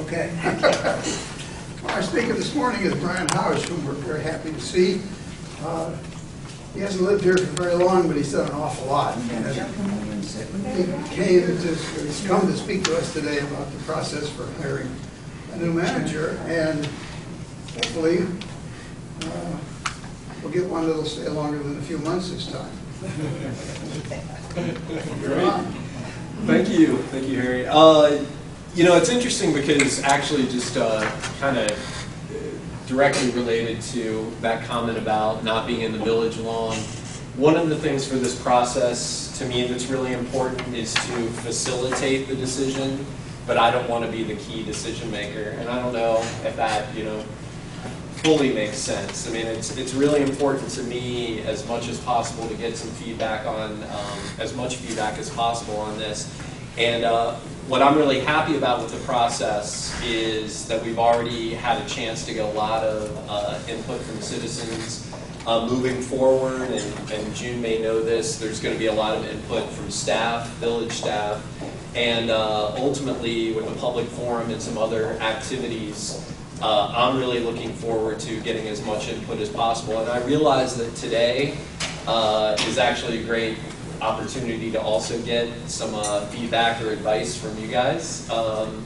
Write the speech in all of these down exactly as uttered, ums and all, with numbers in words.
Okay. Our speaker this morning is Brian Howes, whom we're very happy to see. Uh, he hasn't lived here for very long, but he's done an awful lot. And he came to, he's come to speak to us today about the process for hiring a new manager, and hopefully uh, we'll get one that'll stay longer than a few months this time. You're on. Thank you. Thank you, Harry. Uh, you know, it's interesting because actually just uh, kind of directly related to that comment about not being in the village long, one of the things for this process to me that's really important is to facilitate the decision, but I don't want to be the key decision maker. And I don't know if that, you know, fully makes sense. I mean, it's, it's really important to me as much as possible to get some feedback on, um, as much feedback as possible on this. And uh, what I'm really happy about with the process is that we've already had a chance to get a lot of uh, input from citizens uh, moving forward, and, and June may know this, there's going to be a lot of input from staff, village staff, and uh, ultimately with the public forum and some other activities, Uh, I'm really looking forward to getting as much input as possible. And I realize that today uh, is actually a great opportunity to also get some uh, feedback or advice from you guys. Um,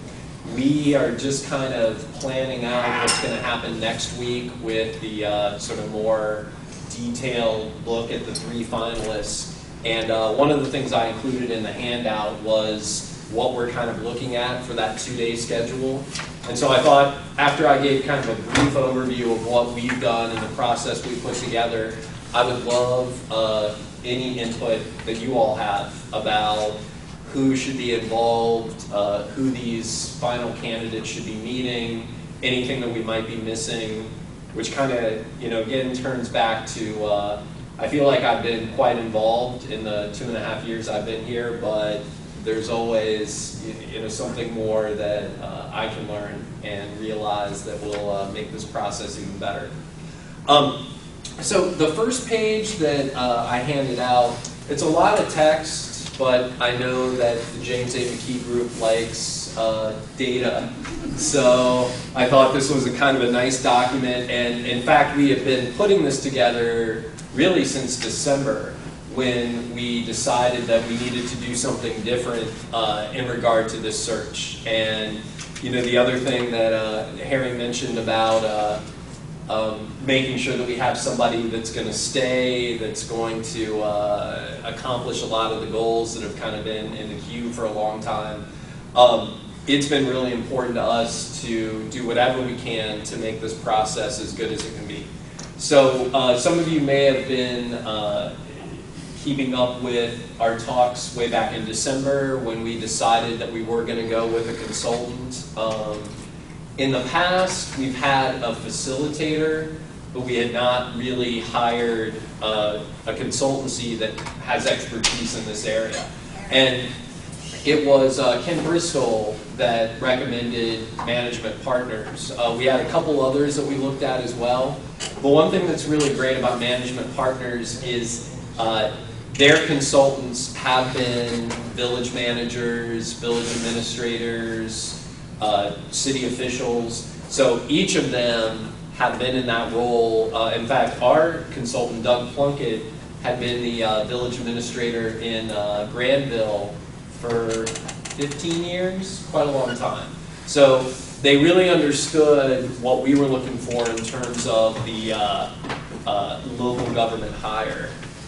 we are just kind of planning out what's going to happen next week with the uh, sort of more detailed look at the three finalists. And uh, one of the things I included in the handout was what we're kind of looking at for that two-day schedule. And so I thought, after I gave kind of a brief overview of what we've done and the process we put together, I would love uh, any input that you all have about who should be involved, uh, who these final candidates should be meeting, anything that we might be missing, which kind of, you know, again turns back to, uh, I feel like I've been quite involved in the two and a half years I've been here, but there's always, you know, something more that uh, I can learn and realize that will uh, make this process even better. Um, so the first page that uh, I handed out, it's a lot of text, but I know that the James A. McKee group likes uh, data. So I thought this was a kind of a nice document, and in fact we have been putting this together really since December, when we decided that we needed to do something different uh, in regard to this search. And you know, the other thing that uh, Harry mentioned about uh, um, making sure that we have somebody that's going to stay, that's going to uh, accomplish a lot of the goals that have kind of been in the queue for a long time. Um, it's been really important to us to do whatever we can to make this process as good as it can be. So uh, some of you may have been uh, keeping up with our talks way back in December when we decided that we were going to go with a consultant. Um, in the past, we've had a facilitator, but we had not really hired uh, a consultancy that has expertise in this area. And it was uh, Ken Bristol that recommended Management Partners. Uh, we had a couple others that we looked at as well. But one thing that's really great about Management Partners is uh, their consultants have been village managers, village administrators, uh, city officials. So each of them have been in that role. Uh, in fact, our consultant, Doug Plunkett, had been the uh, village administrator in uh, Granville for fifteen years, quite a long time. So they really understood what we were looking for in terms of the uh, uh, local government hire.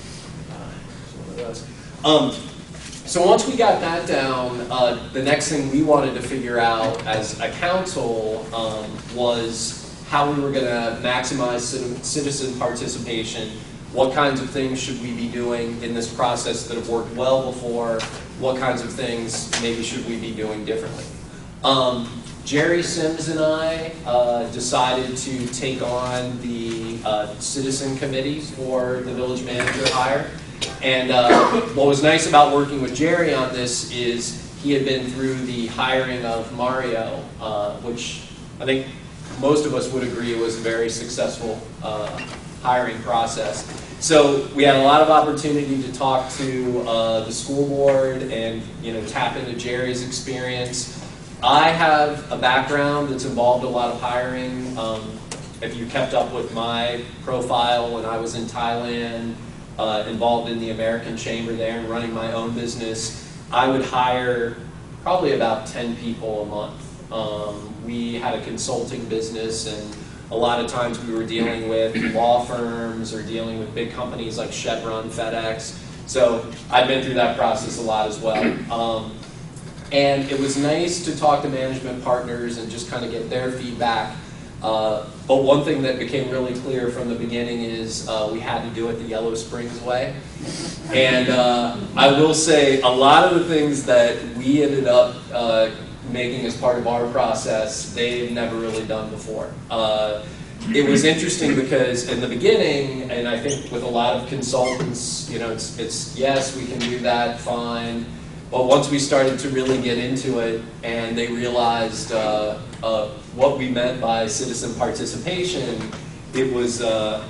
Um, so once we got that down, uh, the next thing we wanted to figure out as a council um, was how we were going to maximize citizen participation. What kinds of things should we be doing in this process that have worked well before? What kinds of things maybe should we be doing differently? Um, Jerry Sims and I uh, decided to take on the uh, citizen committee for the village manager hire. And uh, what was nice about working with Jerry on this is he had been through the hiring of Mario, uh, which I think most of us would agree was a very successful uh, hiring process. So we had a lot of opportunity to talk to uh, the school board and, you know, tap into Jerry's experience. I have a background that's involved a lot of hiring. Um, if you kept up with my profile when I was in Thailand, uh, involved in the American Chamber there and running my own business, I would hire probably about ten people a month. Um, we had a consulting business, and a lot of times we were dealing with law firms or dealing with big companies like Chevron, FedEx. So I've been through that process a lot as well. Um, and it was nice to talk to management partners and just kind of get their feedback. Uh, but one thing that became really clear from the beginning is uh, we had to do it the Yellow Springs way. And uh, I will say a lot of the things that we ended up uh, making as part of our process, they've never really done before. Uh, it was interesting because in the beginning, and I think with a lot of consultants, you know, it's, it's yes, we can do that, fine. But once we started to really get into it and they realized uh, uh, what we meant by citizen participation, it was, uh,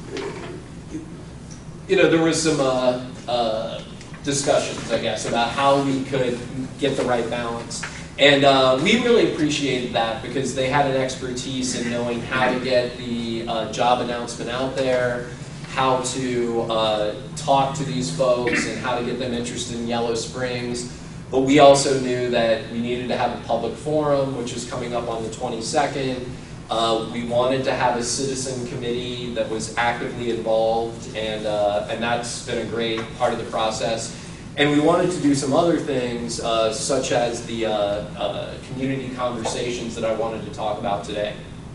you know, there was some uh, uh, discussions, I guess, about how we could get the right balance. And uh, we really appreciated that because they had an expertise in knowing how to get the uh, job announcement out there, how to uh, talk to these folks and how to get them interested in Yellow Springs. But we also knew that we needed to have a public forum, which is coming up on the twenty-second. Uh, we wanted to have a citizen committee that was actively involved, and, uh, and that's been a great part of the process. And we wanted to do some other things, uh, such as the uh, uh, community conversations that I wanted to talk about today.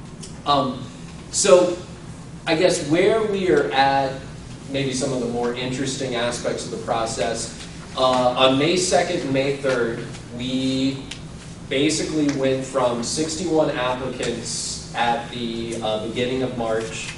Um, so I guess where we are at, maybe some of the more interesting aspects of the process, uh, on May second and May third, we basically went from sixty-one applicants at the uh, beginning of March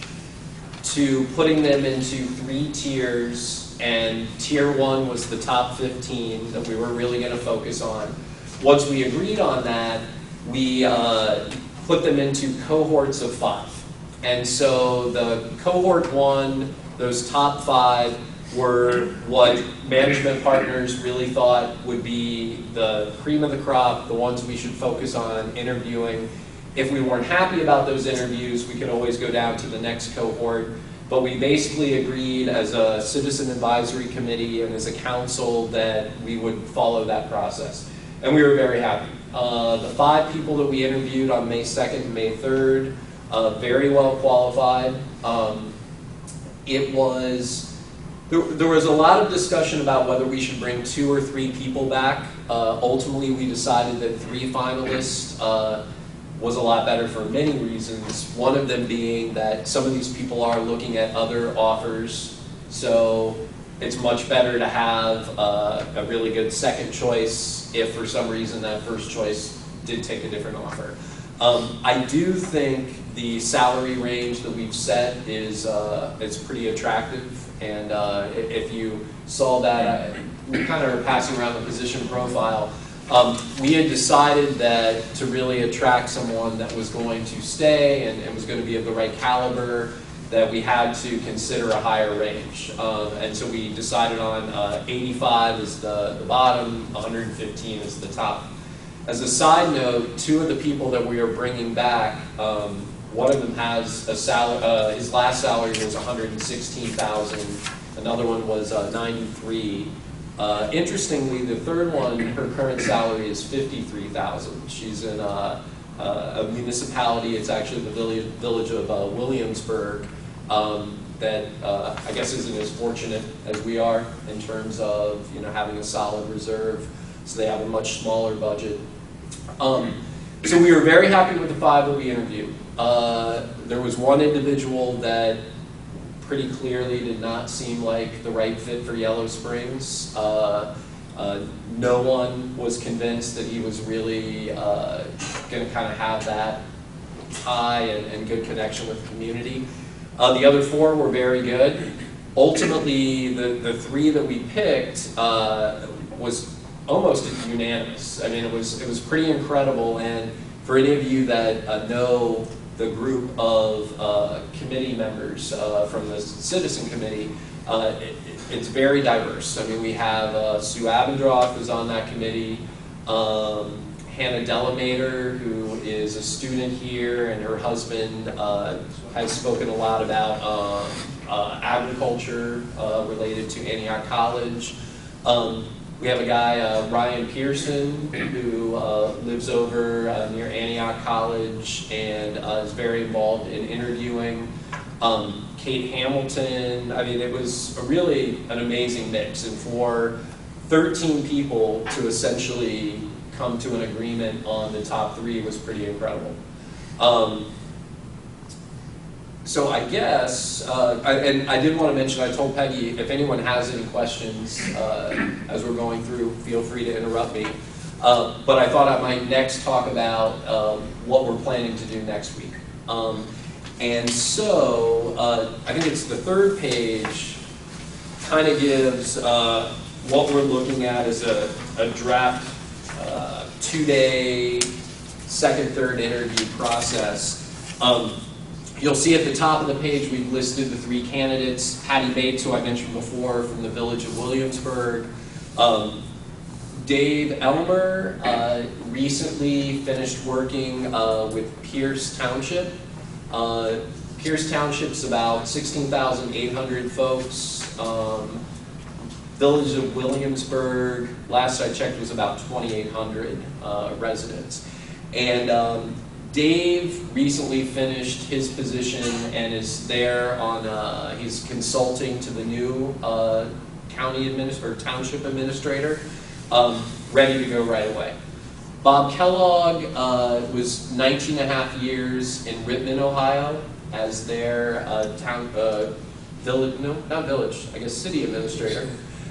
to putting them into three tiers. And tier one was the top fifteen that we were really going to focus on. Once we agreed on that, we uh, put them into cohorts of five. And so the cohort one, those top five, were what management partners really thought would be the cream of the crop, the ones we should focus on interviewing. If we weren't happy about those interviews, we could always go down to the next cohort. But we basically agreed as a citizen advisory committee and as a council that we would follow that process. And we were very happy. Uh, the five people that we interviewed on May second and May third, uh, very well qualified. Um, it was, there, there was a lot of discussion about whether we should bring two or three people back. Uh, ultimately, we decided that three finalists uh, was a lot better for many reasons. One of them being that some of these people are looking at other offers, so it's much better to have uh, a really good second choice if for some reason that first choice did take a different offer. Um, I do think the salary range that we've set is uh, it's pretty attractive, and uh, if you saw that, I, we kind of are passing around the position profile. Um, we had decided that to really attract someone that was going to stay and, and was going to be of the right caliber, that we had to consider a higher range. Um, and so we decided on uh, eighty-five as the, the bottom, one hundred fifteen as the top. As a side note, two of the people that we are bringing back, um, one of them has a salary, uh, his last salary was one hundred sixteen thousand dollars, another one was uh, ninety-three thousand dollars. Uh, interestingly, the third one, her current salary is fifty-three thousand dollars. She's in uh, uh, a municipality, it's actually the village, village of uh, Williamsburg, um, that uh, I guess isn't as fortunate as we are in terms of, you know, having a solid reserve. So they have a much smaller budget. Um, so we were very happy with the five that we interviewed. Uh, there was one individual that pretty clearly did not seem like the right fit for Yellow Springs. Uh, uh, no one was convinced that he was really uh, going to kind of have that tie and, and good connection with the community. Uh, the other four were very good. Ultimately, the, the three that we picked uh, was almost unanimous. I mean, it was, it was pretty incredible, and for any of you that uh, know the group of uh, committee members uh, from the Citizen Committee, uh, it, it's very diverse. I mean, we have uh, Sue Abendroth is on that committee, um, Hannah Delamater, who is a student here, and her husband uh, has spoken a lot about uh, uh, agriculture uh, related to Antioch College. Um, we have a guy, uh, Ryan Pearson, who uh, lives over uh, near Antioch College and uh, is very involved in interviewing. Um, Kate Hamilton. I mean, it was a really an amazing mix, and for thirteen people to essentially come to an agreement on the top three was pretty incredible. Um, so I guess, uh, I, and I did want to mention, I told Peggy, if anyone has any questions uh, as we're going through, feel free to interrupt me. Uh, but I thought I might next talk about um, what we're planning to do next week. Um, and so, uh, I think it's the third page, kind of gives uh, what we're looking at as a, a draft uh, two-day, second, third interview process. Um, you'll see at the top of the page we've listed the three candidates. Hattie Bates, who I mentioned before, from the Village of Williamsburg. Um, Dave Elmer uh, recently finished working uh, with Pierce Township. Uh, Pierce Township's about sixteen thousand eight hundred folks. Um, Village of Williamsburg, last I checked, was about twenty-eight hundred uh, residents. And um, Dave recently finished his position and is there on, uh, he's consulting to the new uh, county administrator, township administrator, um, ready to go right away. Bob Kellogg uh, was nineteen and a half years in Rittman, Ohio, as their uh, town, uh, village, no, not village, I guess city administrator.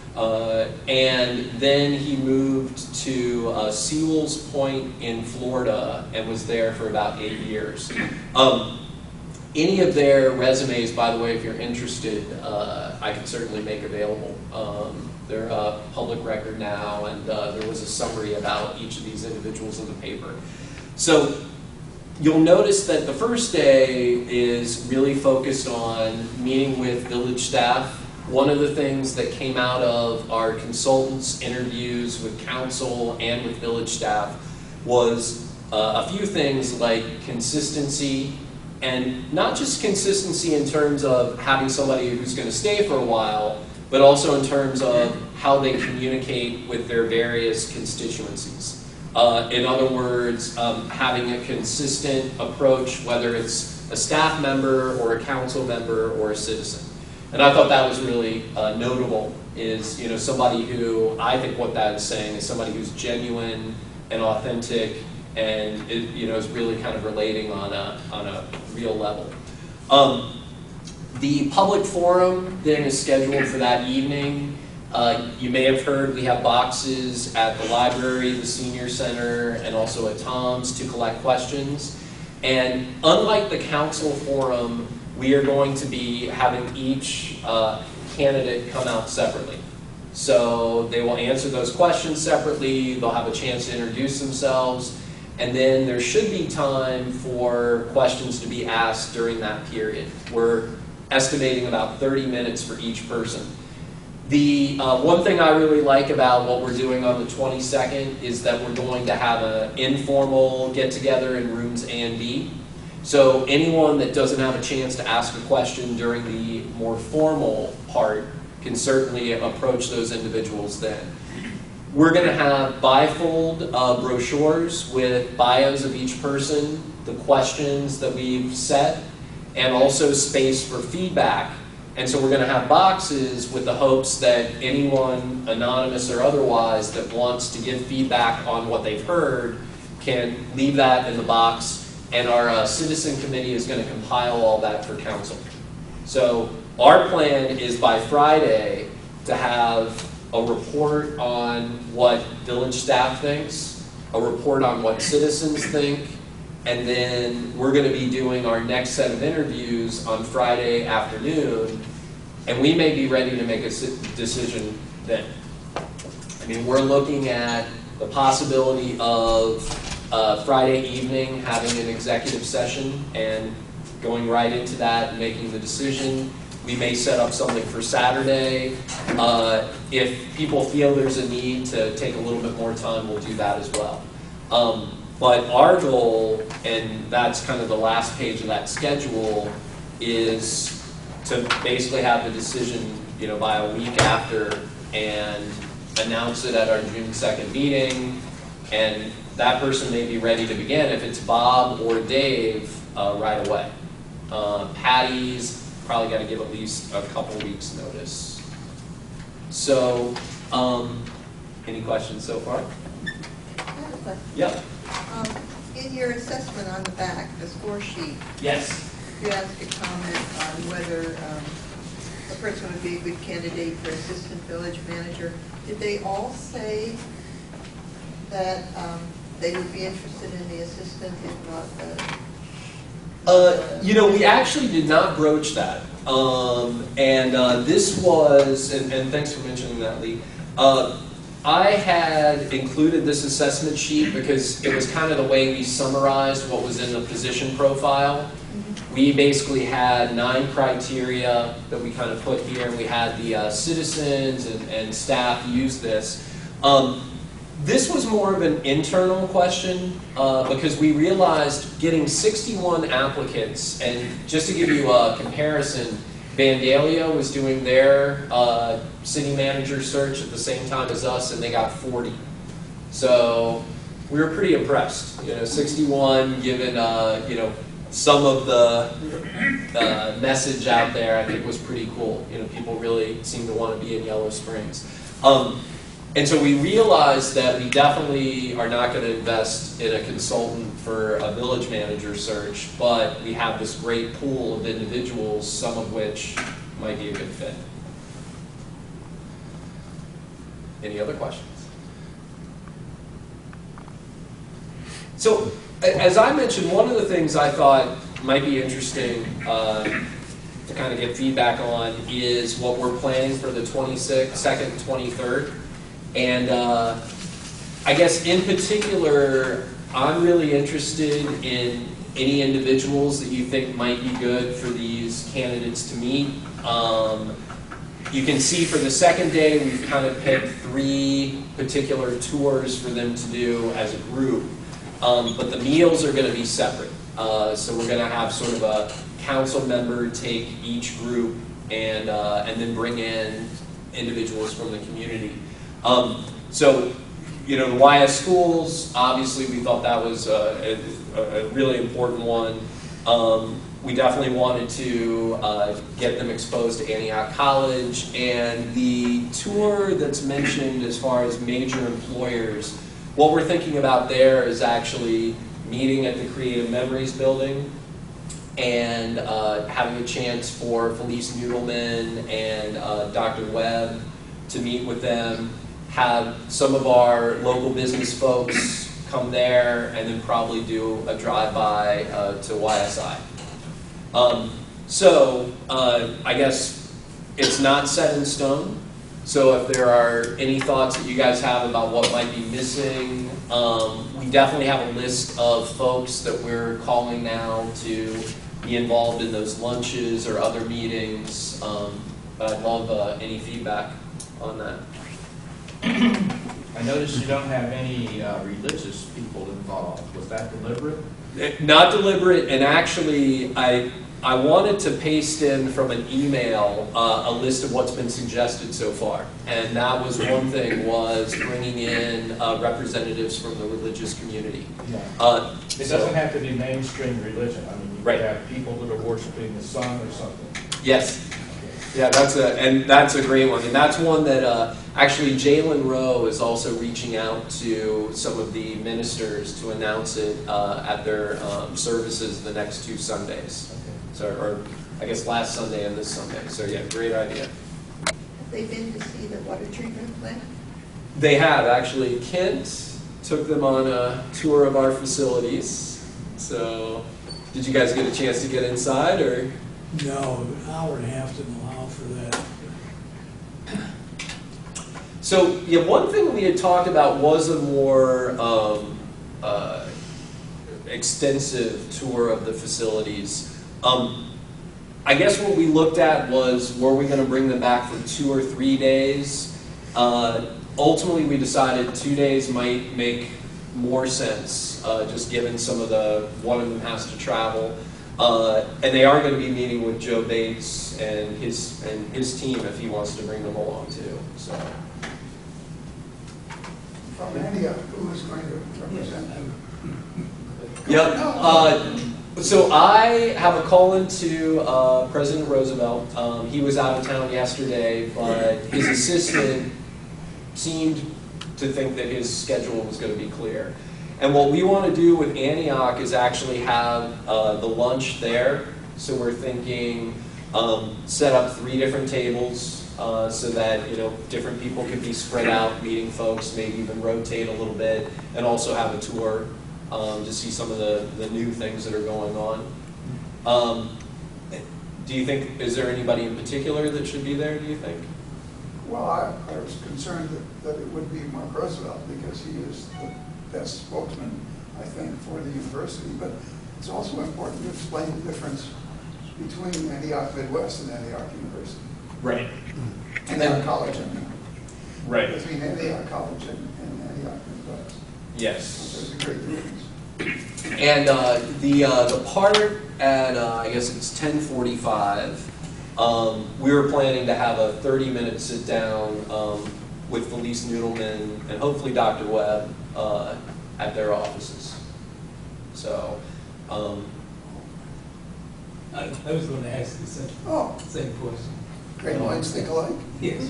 Uh, and then he moved to uh, Sewell's Point in Florida and was there for about eight years. Um, any of their resumes, by the way, if you're interested, uh, I can certainly make available. Um, they're a public record now, and uh, there was a summary about each of these individuals in the paper. So you'll notice that the first day is really focused on meeting with village staff. One of the things that came out of our consultants' interviews with council and with village staff was uh, a few things like consistency, and not just consistency in terms of having somebody who's going to stay for a while, but also in terms of how they communicate with their various constituencies. Uh, in other words, um, having a consistent approach, whether it's a staff member or a council member or a citizen. And I thought that was really uh, notable, is you know somebody who, I think what that is saying is somebody who's genuine and authentic and it, you know is really kind of relating on a, on a real level. Um, the public forum then is scheduled for that evening. Uh, you may have heard we have boxes at the library, the senior center, and also at Tom's to collect questions. And unlike the council forum, we are going to be having each uh, candidate come out separately. So they will answer those questions separately, they'll have a chance to introduce themselves, and then there should be time for questions to be asked during that period. We're estimating about thirty minutes for each person. The uh, one thing I really like about what we're doing on the twenty-second is that we're going to have an informal get-together in rooms A and B. So anyone that doesn't have a chance to ask a question during the more formal part can certainly approach those individuals then. We're going to have bifold uh, brochures with bios of each person, the questions that we've set, and also space for feedback. And so we're going to have boxes with the hopes that anyone, anonymous or otherwise, that wants to give feedback on what they've heard can leave that in the box. And our uh, citizen committee is going to compile all that for council. So our plan is by Friday to have a report on what village staff thinks, a report on what citizens think, and then we're going to be doing our next set of interviews on Friday afternoon, and we may be ready to make a decision then. I mean, we're looking at the possibility of Uh, Friday evening having an executive session and going right into that and making the decision. We may set up something for Saturday. Uh, if people feel there's a need to take a little bit more time, we'll do that as well. Um, but our goal, and that's kind of the last page of that schedule, is to basically have the decision, you know, by a week after and announce it at our June second meeting, and that person may be ready to begin if it's Bob or Dave uh, right away. Uh, Patty's probably got to give at least a couple weeks notice. So, um, any questions so far? I have a question. Yeah. Um, in your assessment on the back, the score sheet, Yes. you asked a comment on whether um, a person would be a good candidate for assistant village manager. Did they all say that um, they would be interested in the assistant, if not the? Uh, you know, we actually did not broach that. Um, and uh, this was, and, and thanks for mentioning that, Lee. Uh, I had included this assessment sheet because it was kind of the way we summarized what was in the position profile. We basically had nine criteria that we kind of put here, and we had the uh, citizens and, and staff use this. Um, this was more of an internal question uh, because we realized getting sixty-one applicants, and just to give you a comparison, Vandalia was doing their uh, city manager search at the same time as us, and they got forty. So we were pretty impressed. You know, sixty-one given uh, you know, some of the uh, message out there, I think was pretty cool. You know, people really seem to want to be in Yellow Springs. Um, and so we realized that we definitely are not going to invest in a consultant for a village manager search, but we have this great pool of individuals, some of which might be a good fit. Any other questions? So, as I mentioned, one of the things I thought might be interesting uh, to kind of get feedback on is what we're planning for the twenty-sixth, second, twenty-third. And uh, I guess in particular, I'm really interested in any individuals that you think might be good for these candidates to meet. Um, you can see for the second day, we've kind of picked three particular tours for them to do as a group. Um, but the meals are going to be separate. Uh, so we're going to have sort of a council member take each group and, uh, and then bring in individuals from the community. Um, so, you know, the Y S schools, obviously we thought that was a, a, a really important one. Um, we definitely wanted to uh, get them exposed to Antioch College, and the tour that's mentioned as far as major employers, what we're thinking about there is actually meeting at the Creative Memories building and uh, having a chance for Felice Noodleman and uh, Doctor Webb to meet with them, have some of our local business folks come there, and then probably do a drive-by uh, to Y S I. Um, so uh, I guess it's not set in stone. So if there are any thoughts that you guys have about what might be missing, um, we definitely have a list of folks that we're calling now to be involved in those lunches or other meetings. Um, but I'd love uh, any feedback on that. I noticed you don't have any uh, religious people involved. Was that deliberate? Not deliberate, and actually I I wanted to paste in from an email uh, a list of what's been suggested so far, and that was one thing, was bringing in uh, representatives from the religious community. Yeah. Uh, It so- doesn't have to be mainstream religion. I mean, you Right. could have people that are worshiping the sun or something. Yes. Yeah, that's a and that's a great one, and that's one that uh, actually Jalen Rowe is also reaching out to some of the ministers to announce it uh, at their um, services the next two Sundays. Okay. So, or I guess last Sunday and this Sunday. So yeah, great idea. Have they been to see the water treatment plant? They have actually. Kent took them on a tour of our facilities. So, did you guys get a chance to get inside, or? No, an hour and a half didn't allow for that. So, yeah, one thing we had talked about was a more um, uh, extensive tour of the facilities. Um, I guess what we looked at was, were we going to bring them back for two or three days? Uh, ultimately, we decided two days might make more sense, uh, just given some of the, one of them has to travel. Uh, and they are going to be meeting with Joe Bates and his, and his team if he wants to bring them along too, so. From Antioch, who is going to represent them? Yep. Uh, so I have a call into uh, President Roosevelt. Um, he was out of town yesterday, but his assistant seemed to think that his schedule was going to be clear. And what we want to do with Antioch is actually have uh, the lunch there. So we're thinking um, set up three different tables uh, so that you know different people can be spread out, meeting folks, maybe even rotate a little bit, and also have a tour um, to see some of the, the new things that are going on. Um, do you think, is there anybody in particular that should be there, do you think? Well, I, I was concerned that, that it would be Mark Roosevelt because he is the best spokesman, I think, for the university. But it's also important to explain the difference between Antioch Midwest and Antioch University. Right. And then college, I mean. Right. Between Antioch College and, and Antioch Midwest. Yes. There's a great difference. And uh, the uh, the part at uh, I guess it's ten forty-five. Um, we were planning to have a thirty minute sit down um, with Felice Noodleman and hopefully Doctor Webb uh, at their offices. So. Um, I, I was going to ask the same, Oh, same question. great minds think alike. Yes.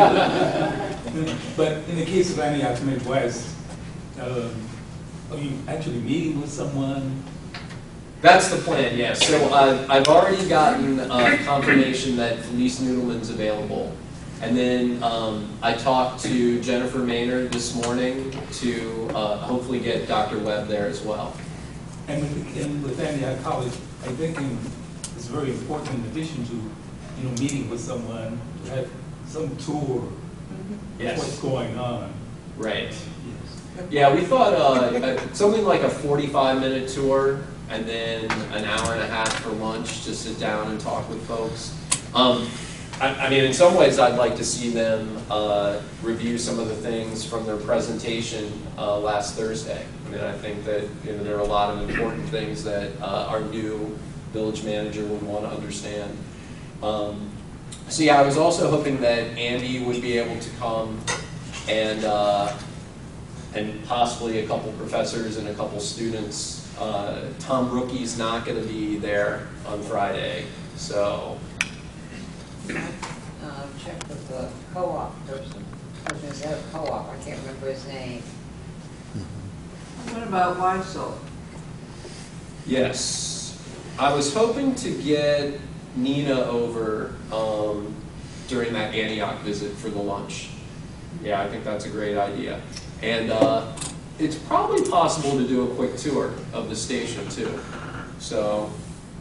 But in the case of Antioch Midwest, um, are you actually meeting with someone? That's the plan, yeah. So uh, I've already gotten uh, confirmation that Felice Noodleman's available. And then um, I talked to Jennifer Maynard this morning to uh, hopefully get Doctor Webb there as well. And with, and with Antioch College, I think in, it's very important in addition to, you know, meeting with someone, to have some tour Yes. of what's going on. Right. Yes. Yeah, we thought uh, uh, something like a forty-five minute tour and then an hour and a half for lunch to sit down and talk with folks. Um, I, I mean, in some ways, I'd like to see them uh, review some of the things from their presentation uh, last Thursday. I mean, I think that you know there are a lot of important things that uh, our new village manager would want to understand. Um, so yeah, I was also hoping that Andy would be able to come and uh, and possibly a couple professors and a couple students. Uh, Tom Rookie's not going to be there on Friday, so. Um, check with the co-op person, I was gonna say a co-op, I can't remember his name. What about Weisel? Yes. I was hoping to get Nina over um, during that Antioch visit for the lunch. Yeah, I think that's a great idea. And uh, it's probably possible to do a quick tour of the station too. So.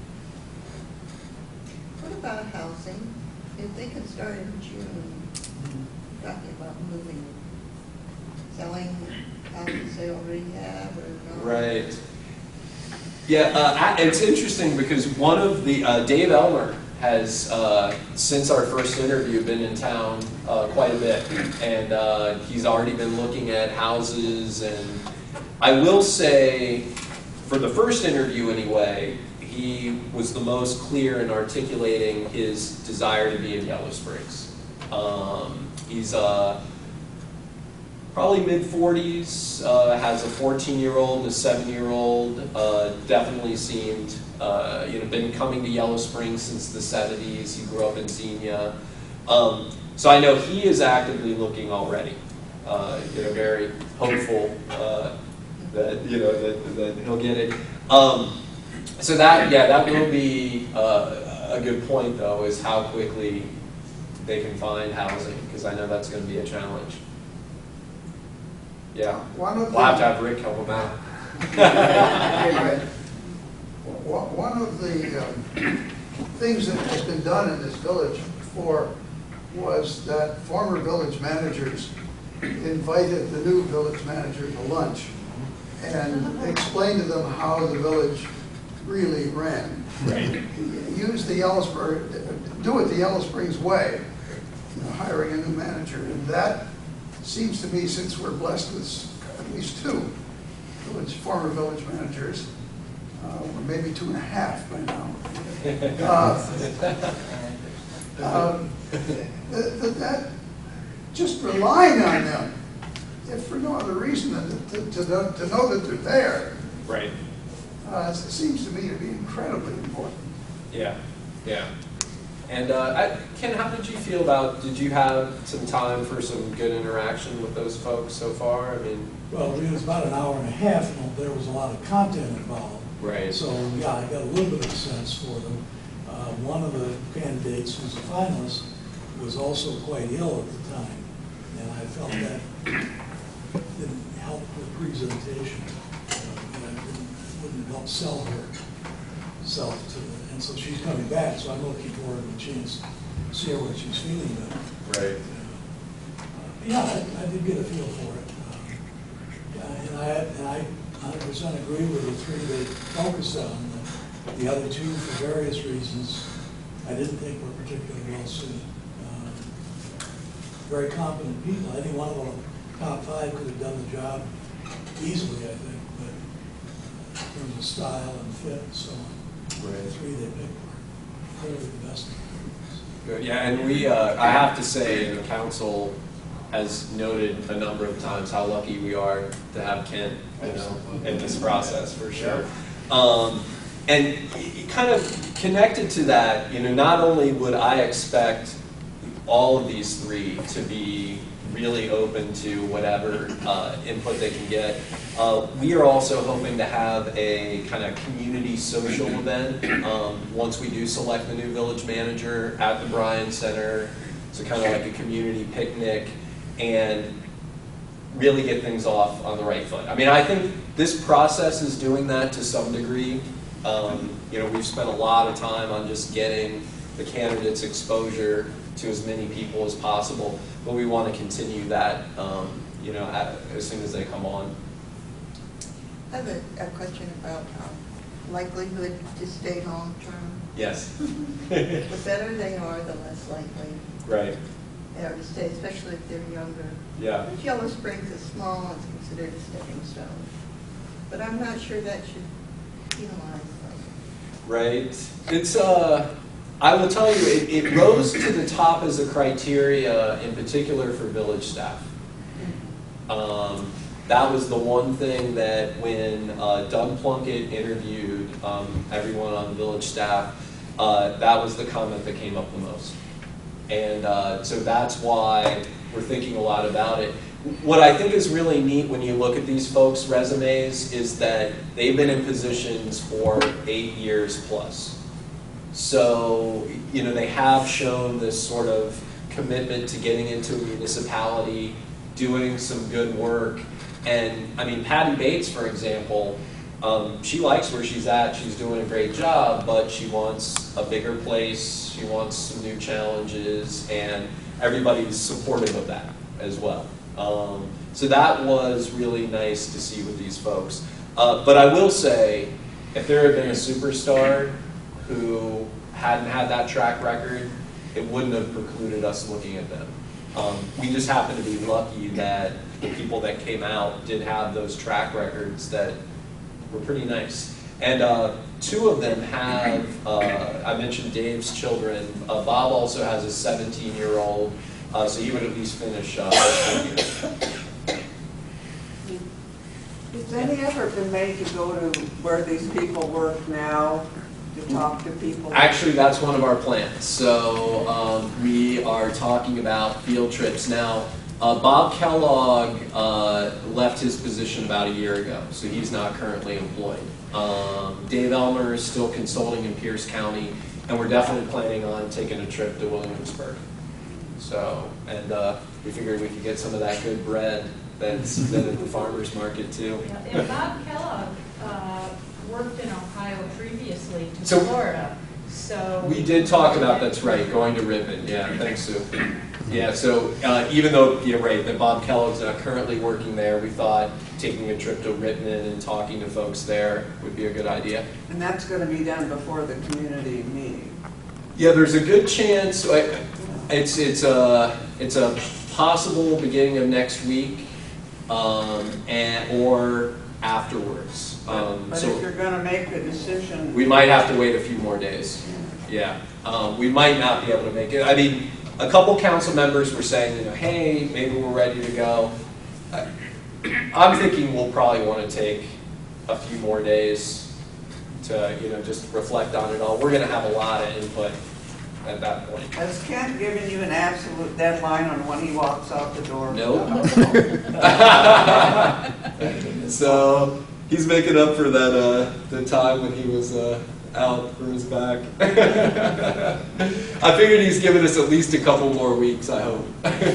What about housing? If they could start in June, talking about moving, selling houses they already have or not. Right. Yeah, uh, it's interesting because one of the, uh, Dave Elmer has, uh, since our first interview, been in town uh, quite a bit. And uh, he's already been looking at houses. And I will say, for the first interview anyway, he was the most clear in articulating his desire to be in Yellow Springs. Um, he's uh, probably mid forties, uh, has a fourteen-year-old, a seven-year-old, uh, definitely seemed, uh, you know, been coming to Yellow Springs since the seventies. He grew up in Xenia. Um, so I know he is actively looking already, uh, you know, very hopeful uh, that, you know, that, that he'll get it. Um, so that, yeah, that will be uh, a good point, though, is how quickly they can find housing, because I know that's going to be a challenge. Yeah, One of we'll have to the, have Rick help him out. one one of the um, things that has been done in this village before was that former village managers invited the new village manager to lunch and explained to them how the village really ran. Right. Use the Yellow Springs, do it the Yellow Springs way, you know, hiring a new manager. And that seems to me, since we're blessed with at least two, village, former village managers, uh, or maybe two and a half by now. Uh, um, that, that, that just relying on them, if for no other reason than to, to, to, to know that they're there, Right. uh, it seems to me to be incredibly important. Yeah, yeah. And uh, I, Ken, how did you feel about, did you have some time for some good interaction with those folks so far? I mean, Well, it was about an hour and a half, and there was a lot of content involved. right. So, yeah, I got a little bit of a sense for them. Uh, one of the candidates who's a finalist was also quite ill at the time, and I felt that didn't help her presentation. Uh, and it didn't, wouldn't help sell her self to the, and so she's coming back, so I'm looking forward to a chance to see her what she's feeling about. Right. Uh, yeah, I, I did get a feel for it. Uh, yeah, and I and I one hundred percent agree with the three they focused on. The other two, for various reasons, I didn't think were particularly well suited. Uh, very competent people. I think one of them, top five, could have done the job easily, I think, but in terms of style and fit and so on, Right. the three they picked were clearly the best. Good. Yeah, and we, uh, I have to say, the council has noted a number of times how lucky we are to have Ken, you know, in this process, for sure. Um, and kind of connected to that, you know, not only would I expect all of these three to be really open to whatever uh, input they can get, uh, we are also hoping to have a kind of community social event um, once we do select the new village manager at the Bryan Center. So kind of like a community picnic, and really get things off on the right foot. I mean, I think this process is doing that to some degree. Um, you know, we've spent a lot of time on just getting the candidates exposure to as many people as possible, but we want to continue that, um, you know, at, as soon as they come on. I have a, a question about um, likelihood to stay long-term. Yes. The better they are, the less likely Right. they are to stay, especially if they're younger. Yeah. But Yellow Springs is small and it's considered a stepping stone. But I'm not sure that should penalize them. Right. It's, uh, I will tell you, it, it rose to the top as a criteria, in particular for village staff. Um, that was the one thing that when uh, Doug Plunkett interviewed um, everyone on the village staff, uh, that was the comment that came up the most. And uh, so that's why we're thinking a lot about it. What I think is really neat when you look at these folks' resumes is that they've been in positions for eight years plus. So, you know, they have shown this sort of commitment to getting into a municipality, doing some good work. And I mean, Patty Bates, for example, um, she likes where she's at, she's doing a great job, but she wants a bigger place, she wants some new challenges, and everybody's supportive of that as well. Um, so that was really nice to see with these folks. Uh, but I will say, if there had been a superstar who hadn't had that track record, it wouldn't have precluded us looking at them. Um, we just happen to be lucky that the people that came out did have those track records that were pretty nice. And uh, two of them have, uh, I mentioned Dave's children. Uh, Bob also has a seventeen-year-old, uh, so he would at least finish uh, first year. Has any effort been made to go to where these people work now, to talk to people? Actually, that's one of our plans. So um, we are talking about field trips now. Uh, Bob Kellogg uh, left his position about a year ago, so he's not currently employed. Um, Dave Elmer is still consulting in Pierce County, and we're definitely planning on taking a trip to Williamsburg. So, and uh, we figured we could get some of that good bread that's been at the farmer's market too. Yeah, and Bob Kellogg uh, worked in Ohio previously to So- Florida, so. We did talk about, that's right, going to Ripon. Yeah, thanks, Sue. Yeah, so uh, even though you're right, that Bob Kellogg's not currently working there, we thought taking a trip to Ripon and talking to folks there would be a good idea. And that's going to be done before the community meeting. Yeah, there's a good chance. I- It's it's a it's a possible beginning of next week, um, and or afterwards. Um, But so if you're gonna make a decision. we might have to wait a few more days. Yeah, um, we might not be able to make it. I mean, a couple council members were saying, you know, hey, maybe we're ready to go. I, I'm thinking we'll probably want to take a few more days to, you know, just reflect on it all. We're going to have a lot of input at that point. Has Kent given you an absolute deadline on when he walks out the door? Nope. So he's making up for that uh, the time when he was uh, out for his back. I figured he's giving us at least a couple more weeks, I hope.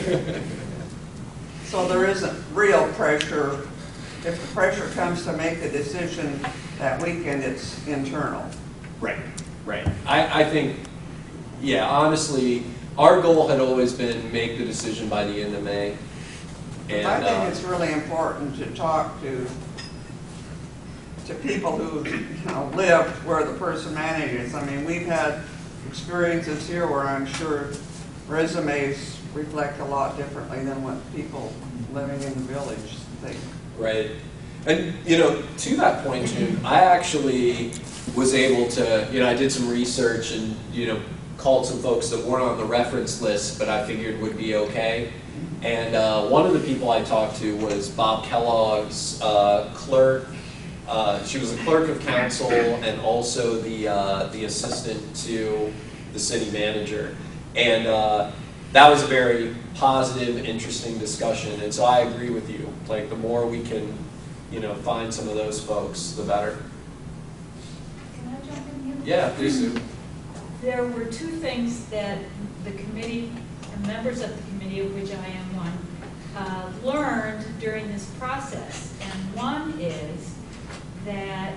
So there isn't real pressure. If the pressure comes to make a decision that weekend, it's internal. Right, right. I, I think, yeah, honestly, our goal had always been make the decision by the end of May. And, I think uh, it's really important to talk to to people who, you know, lived where the person manages. I mean, we've had experiences here where I'm sure resumes reflect a lot differently than what people living in the village think. Right. And, you know, to that point, June, I actually was able to, you know, I did some research and, you know, called some folks that weren't on the reference list, but I figured would be okay. And uh, one of the people I talked to was Bob Kellogg's uh, clerk. Uh, she was a clerk of council and also the, uh, the assistant to the city manager. And uh, that was a very positive, interesting discussion. And so I agree with you. Like, the more we can, you know, find some of those folks, the better. Can I jump in here? Yeah, please do. There were two things that the committee, and members of the committee, of which I am one, uh, learned during this process. And one is that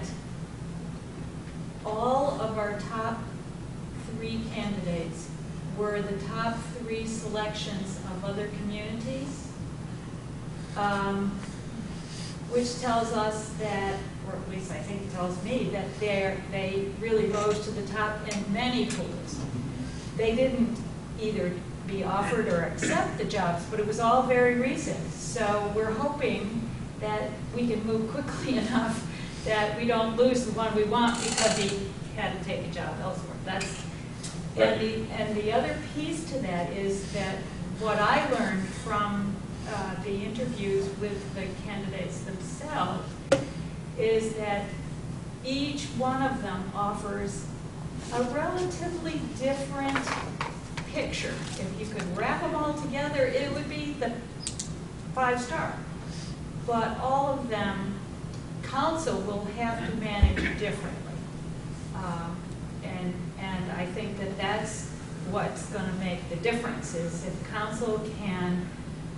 all of our top three candidates were the top three selections of other communities, um, which tells us that, or at least I think tells me, that they're, they really rose to the top in many pools. They didn't either be offered or accept the jobs, but it was all very recent. So we're hoping that we can move quickly enough that we don't lose the one we want because he had to take a job elsewhere. That's And the, and the other piece to that is that what I learned from uh, the interviews with the candidates themselves is that each one of them offers a relatively different picture. If you could wrap them all together, it would be the five star. But all of them, council will have to manage differently. Um, and And I think that that's what's going to make the difference, is if council can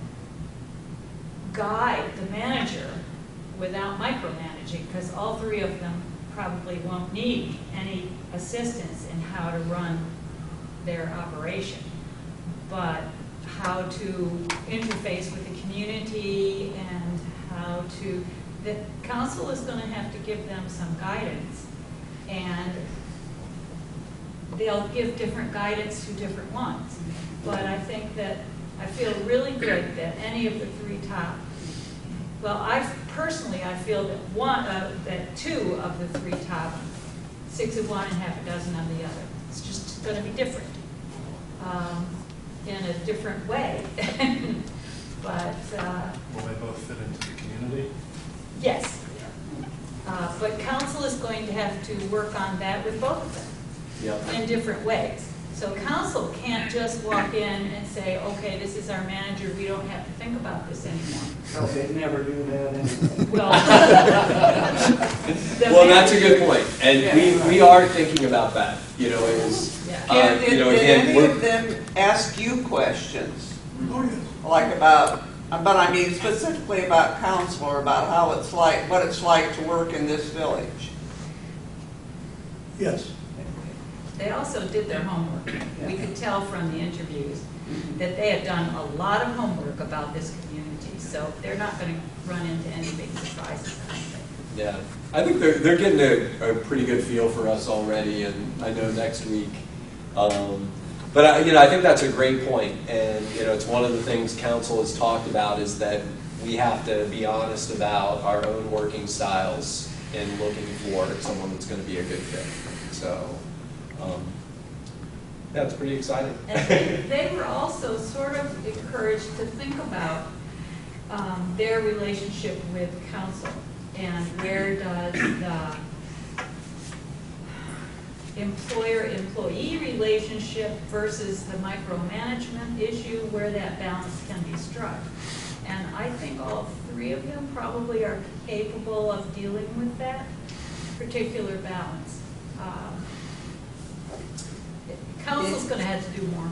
guide the manager without micromanaging, because all three of them probably won't need any assistance in how to run their operation, but how to interface with the community and how to, the council is going to have to give them some guidance, and they'll give different guidance to different ones. But I think that, I feel really good that any of the three top, well, I personally, I feel that one, uh, that two of the three top, six of one and half a dozen of the other. It's just going to be different, um, in a different way. But uh, will they both fit into the community? Yes, uh, but council is going to have to work on that with both of them. Yep. In different ways. So council can't just walk in and say, okay, this is our manager, we don't have to think about this anymore. So they never do that anyway. Well, Well, that's a good point. And Yeah. we, we are thinking about that, you know, is, yeah. uh, Ken, you did, know, did again, any we're, of them ask you questions? Oh, yes. Like about, but I mean specifically about council, or about how it's like, what it's like to work in this village? Yes. They also did their homework. We could tell from the interviews that they had done a lot of homework about this community, so they're not going to run into any big surprises, I don't think. yeah, I think they're, they're getting a, a pretty good feel for us already, and I know next week. Um, but, I, you know, I think that's a great point, and, you know, it's one of the things council has talked about is that we have to be honest about our own working styles and looking for someone that's going to be a good fit. So, um, yeah, it's pretty exciting. And they, they were also sort of encouraged to think about um, their relationship with council and where does the employer-employee relationship versus the micromanagement issue, where that balance can be struck. And I think all three of them probably are capable of dealing with that particular balance. Um, Council's going to have to do more.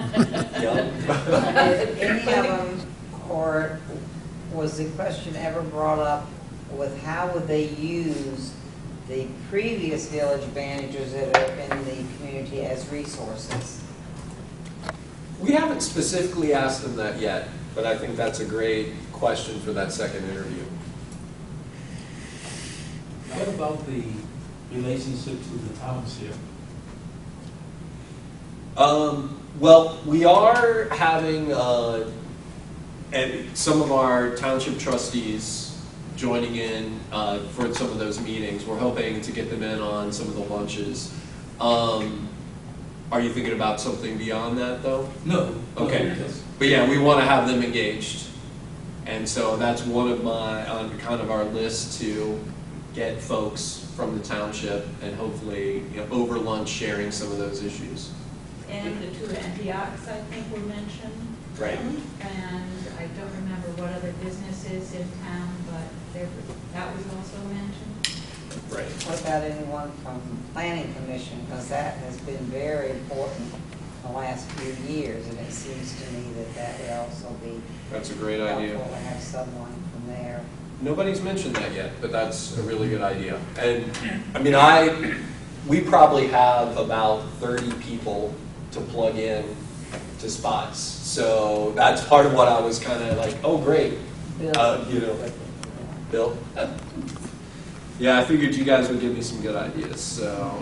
Did any of them, or was the question ever brought up with how would they use the previous village managers that are in the community as resources? We haven't specifically asked them that yet, but I think that's a great question for that second interview. What about the relationship to the township? Um, well, we are having uh, and some of our township trustees joining in uh, for some of those meetings. We're hoping to get them in on some of the lunches. Um, are you thinking about something beyond that, though? No. Okay. But yeah, we want to have them engaged. And so that's one of my, on kind of our list to get folks from the township and hopefully, you know, over lunch sharing some of those issues. And the two Antiochs, I think, were mentioned. Right. And I don't remember what other businesses in town, but there, that was also mentioned. Right. What about anyone from planning commission? Because that has been very important the last few years, and it seems to me that that would also be That's a great idea. helpful to have someone from there. Nobody's mentioned that yet, but that's a really good idea. And I mean, I, we probably have about thirty people to plug in to spots. So that's part of what I was kind of like, oh, great. Bill. Uh, you know, Bill? Yeah, I figured you guys would give me some good ideas, so.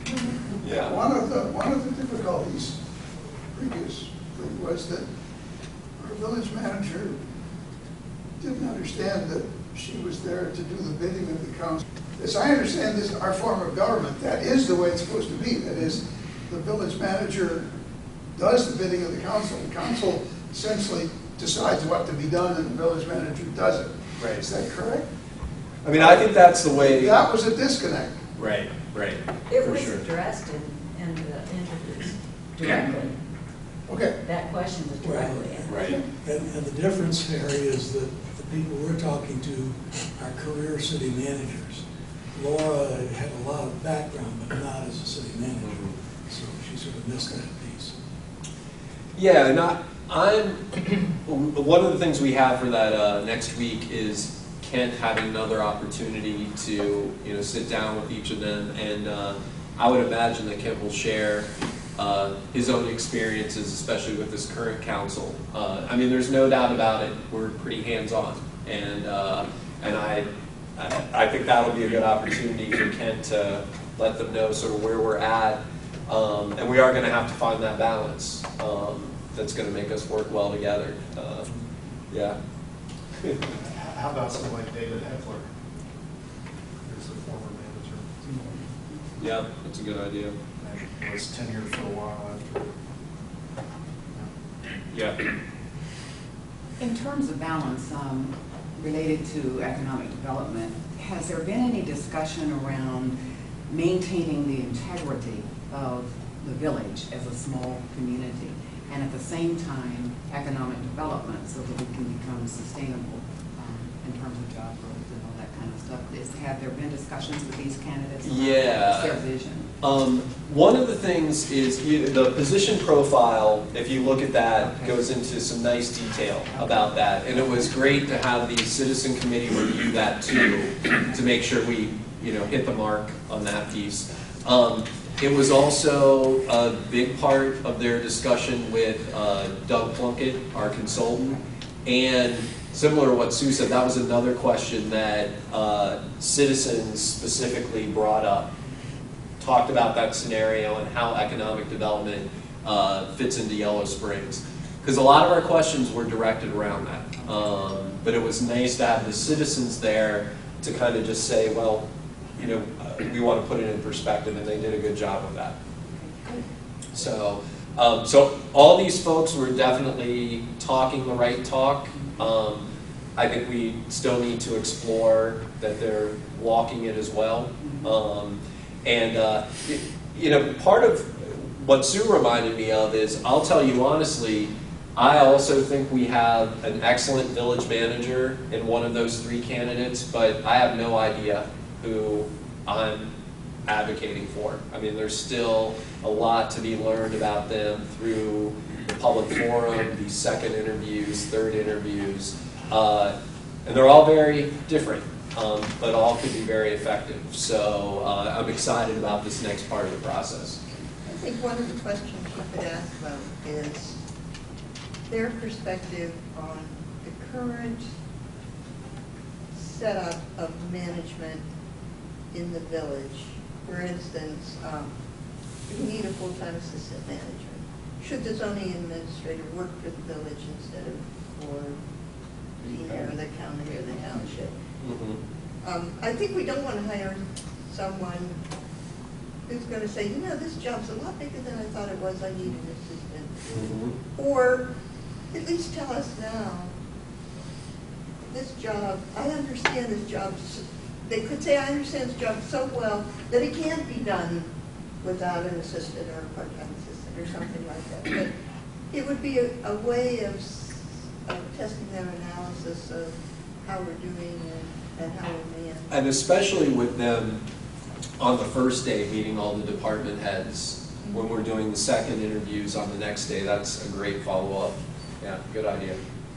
Yeah. One of the, one of the difficulties previously was that our village manager didn't understand that she was there to do the bidding of the council. As I understand this, our form of government, that is the way it's supposed to be. That is, the village manager does the bidding of the council. The council essentially decides what to be done, and the village manager does it. Right. Is that correct? I mean, I think that's the way. That was a disconnect. Right, right. It for was sure. addressed in, in the interviews directly. Okay. That question was directly asked. Right. And, and the difference, Harry, is that the people we're talking to are career city managers. Laura had a lot of background, but not as a city manager, so she sort of missed that piece. Yeah, and I, I'm, one of the things we have for that uh, next week is Kent having another opportunity to, you know, sit down with each of them, and uh, I would imagine that Kent will share uh, his own experiences, especially with this current council. Uh, I mean, there's no doubt about it, we're pretty hands-on, and uh, and I, I I think that'll be a good opportunity for Kent to let them know sort of where we're at, um, and we are going to have to find that balance um, that's going to make us work well together. Uh, yeah. How about someone like David Heffler? Who's the former manager. Yeah, that's a good idea. And was tenured for a while after. Yeah. In terms of balance, um, related to economic development, has there been any discussion around maintaining the integrity of the village as a small community, and at the same time, economic development so that we can become sustainable um, in terms of job growth and all that kind of stuff? Is, have there been discussions with these candidates about Yeah. their vision? Um, one of the things is you, the position profile, if you look at that, Okay. goes into some nice detail about that. And it was great to have the citizen committee review that too, to make sure we, you know, hit the mark on that piece. Um, it was also a big part of their discussion with uh, Doug Plunkett, our consultant, and similar to what Sue said, that was another question that uh, citizens specifically brought up. Talked about that scenario and how economic development uh, fits into Yellow Springs. because a lot of our questions were directed around that. Um, but it was nice to have the citizens there to kind of just say, well, you know, uh, we want to put it in perspective, and they did a good job of that. So, um, so all these folks were definitely talking the right talk. Um, I think we still need to explore that they're walking it as well. Um, and, uh, it, you know, part of what Sue reminded me of is, I'll tell you honestly, I also think we have an excellent village manager in one of those three candidates, but I have no idea who I'm advocating for. I mean, there's still a lot to be learned about them through the public forum, these second interviews, third interviews, uh, and they're all very different, um, but all could be very effective. So uh, I'm excited about this next part of the process. I think one of the questions you could ask them is their perspective on the current setup of management in the village. For instance, um, we need a full-time assistant manager. Should the zoning administrator work for the village instead of for the mayor, the county, or the township? Mm-hmm. Um, I think we don't want to hire someone who's going to say, you know, this job's a lot bigger than I thought it was, I need an assistant. Mm-hmm. Or at least tell us now, this job, I understand this job, s- they could say, I understand this job so well that it can't be done without an assistant or a part-time assistant or something like that. But it would be a, a way of, s- of testing their analysis of how we're doing and, and how we're managing. And especially with them on the first day meeting all the department heads, when we're doing the second interviews on the next day, that's a great follow-up. Yeah, good idea.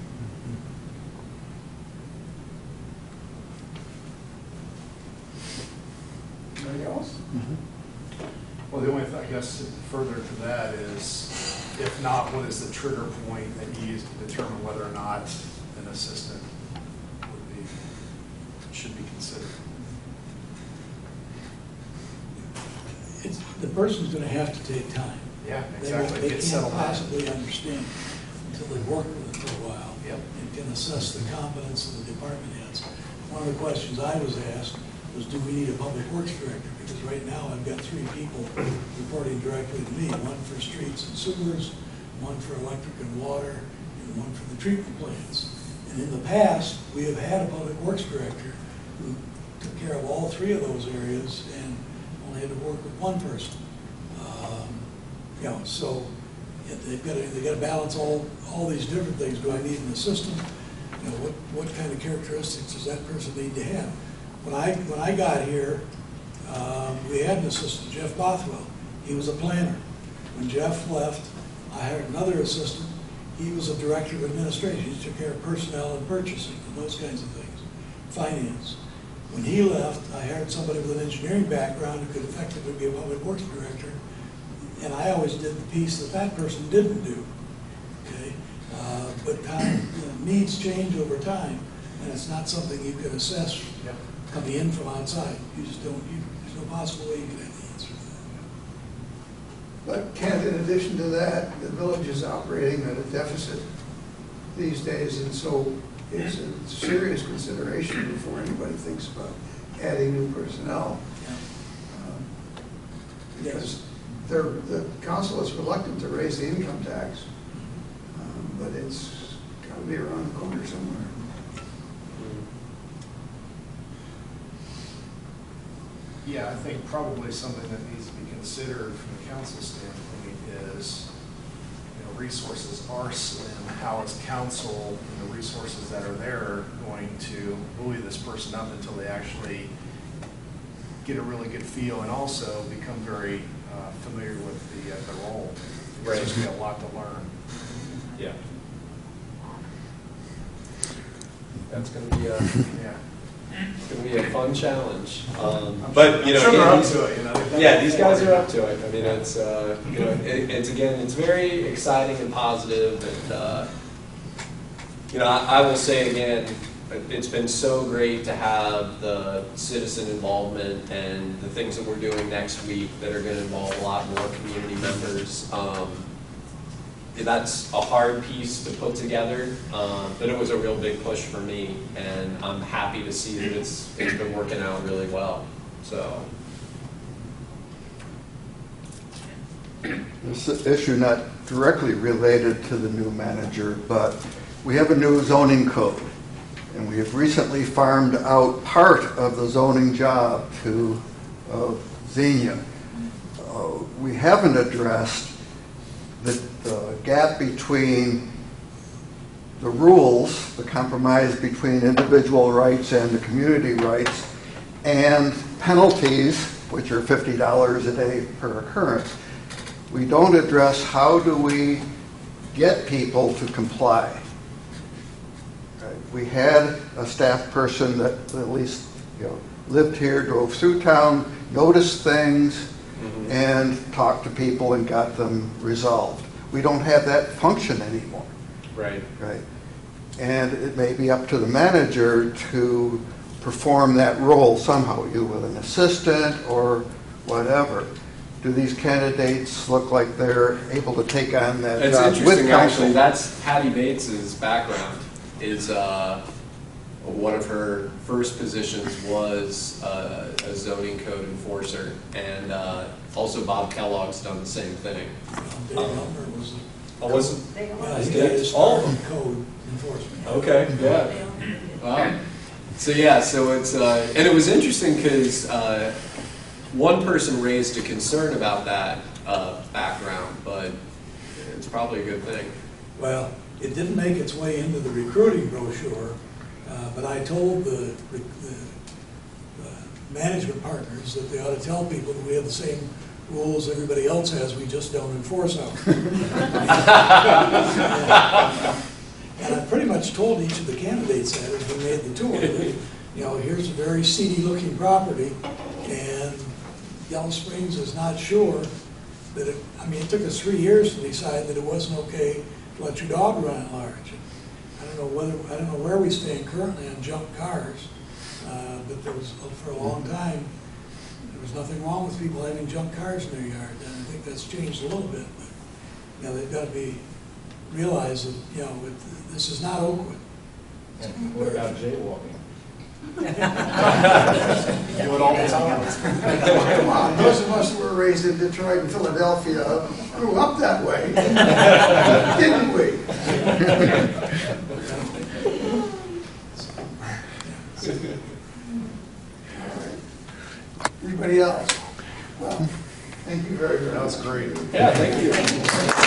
Anything else? Well, the only thing, I guess, further to that is, if not, what is the trigger point that you use to determine whether or not an assistant would be, should be considered? It's, the person's gonna have to take time. Yeah, They won't- exactly. They Get can't settled in. possibly understand until they've worked with it for a while. Yep. And can assess the competence of the department heads. One of the questions I was asked was, do we need a public works director? Because right now, I've got three people reporting directly to me, one for streets and sewers, one for electric and water, and one for the treatment plants. And in the past, we have had a public works director who took care of all three of those areas and only had to work with one person. Um, You know, so yeah, they've got to, they've got to balance all, all these different things. Do I need an assistant? You know, what, what kind of characteristics does that person need to have? When I, when I got here, um, we had an assistant, Jeff Bothwell. He was a planner. When Jeff left, I hired another assistant. He was a director of administration. He took care of personnel and purchasing and those kinds of things, finance. When he left, I hired somebody with an engineering background who could effectively be a public works director. And I always did the piece that that person didn't do, okay? Uh, but time, you know, needs change over time, and it's not something you can assess Yep. coming in from outside. You just don't, you, there's no possible way you can have the answer to that. But Kent, in addition to that, the village is operating at a deficit these days, and so it's a serious consideration before anybody thinks about adding new personnel. Um, Because they're, the council is reluctant to raise the income tax, um, but it's got to be around the corner somewhere. Yeah, I think probably something that needs to be considered from the council standpoint is, you know, resources are slim. How is council and the resources that are there going to buoy this person up until they actually get a really good feel and also become very uh, familiar with the, uh, the role? Right. There's going to be a lot to learn. Yeah. That's going to be a, Yeah. it's going to be a fun challenge. Um, I'm but, sure- you know, I'm sure they're again, up these- to it, you know, they've done yeah, it these before. guys are up to it. I mean, it's, uh, you know, it, it's again, it's very exciting and positive, and, uh, you know, I, I will say again, it's been so great to have the citizen involvement and the things that we're doing next week that are going to involve a lot more community members. Um, that's a hard piece to put together, uh, but it was a real big push for me, and I'm happy to see that it's, it's been working out really well, so. This issue not directly related to the new manager, but we have a new zoning code, and we have recently farmed out part of the zoning job to uh, Xenia. Uh, we haven't addressed the, the gap between the rules, the compromise between individual rights and the community rights, and penalties, which are fifty dollars a day per occurrence. We don't address how do we get people to comply. Right? We had a staff person that at least, you know, lived here, drove through town, noticed things, mm-hmm. and talked to people and got them resolved. We don't have that function anymore. Right. Right. And it may be up to the manager to perform that role somehow, either with an assistant or whatever. Do these candidates look like they're able to take on that It's job with interesting, council? actually. That's Patty Bates's background. Is uh, one of her first positions was uh, a zoning code enforcer, and uh, also Bob Kellogg's done the same thing. Dave Elmer was, Oh, was it? yeah, he did his Oh. own code enforcement. Okay, yeah. Wow. So yeah, so it's uh, and it was interesting because uh, one person raised a concern about that uh, background, but it's probably a good thing. Well, it didn't make its way into the recruiting brochure, uh, but I told the, the, the management partners that they ought to tell people that we have the same rules everybody else has, we just don't enforce them. And I pretty much told each of the candidates that as we made the tour, that, you know, here's a very seedy looking property, and Yellow Springs is not sure that it, I mean, it took us three years to decide that it wasn't okay to let your dog run at large. I don't know whether, I don't know where we stand currently on junk cars, uh, but there was, for a long time, there was nothing wrong with people having junk cars in their yard, and I think that's changed a little bit. But, you know, they've got to be, realize that, you know, it, this is not Oakwood. And what about jaywalking? Do it all the time. Come on, those of us who were raised in Detroit and Philadelphia grew up that way, didn't we? All right. Anybody else? Well, thank you very, very much. That was great. Yeah, thank you.